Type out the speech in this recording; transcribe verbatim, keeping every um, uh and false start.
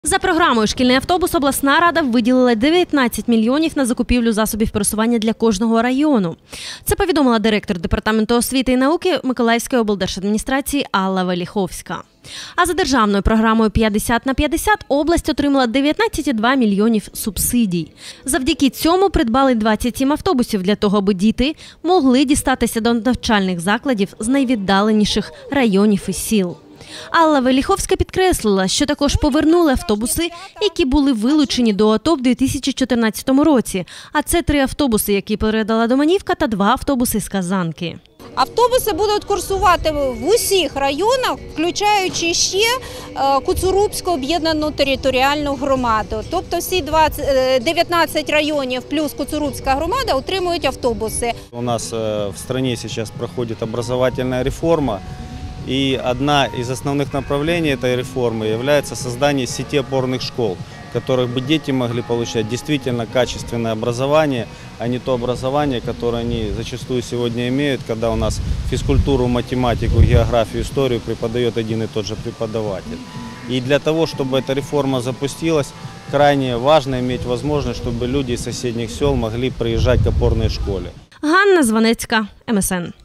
За програмою «Шкільний автобус» обласна рада виділила дев'ятнадцять мільйонів на закупівлю засобів пересування для кожного району. Це повідомила директор Департаменту освіти і науки Миколаївської облдержадміністрації Алла Веліховська. А за державною програмою п'ятдесят на п'ятдесят область отримала дев'ятнадцять цілих два мільйонів субсидій. Завдяки цьому придбали двадцять сім автобусів для того, аби діти могли дістатися до навчальних закладів з найвіддаленіших районів і сіл. Алла Веліховська підкреслила, що також повернули автобуси, які були вилучені до АТО в дві тисячі чотирнадцятому році. А це три автобуси, які передала Доманівка, та два автобуси з Казанки. Автобуси будуть курсувати в усіх районах, включаючи ще Куцурубську об'єднану територіальну громаду. Тобто всі дев'ятнадцять районів плюс Куцурубська громада отримують автобуси. У нас в країні зараз проходить образовательная реформа. И одна из основных направлений этой реформы является создание сети опорных школ, в которых бы дети могли получать действительно качественное образование, а не то образование, которое они зачастую сегодня имеют, когда у нас физкультуру, математику, географию, историю преподает один и тот же преподаватель. И для того, чтобы эта реформа запустилась, крайне важно иметь возможность, чтобы люди из соседних сел могли приезжать к опорной школе. Ганна Звонецька, ем ес ен.